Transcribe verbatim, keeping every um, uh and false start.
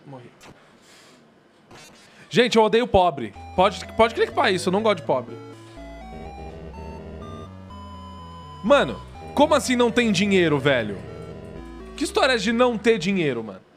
Morri. Gente, eu odeio pobre. Pode, pode clicar isso, eu não gosto de pobre. Mano, como assim não tem dinheiro, velho? Que história é de não ter dinheiro, mano?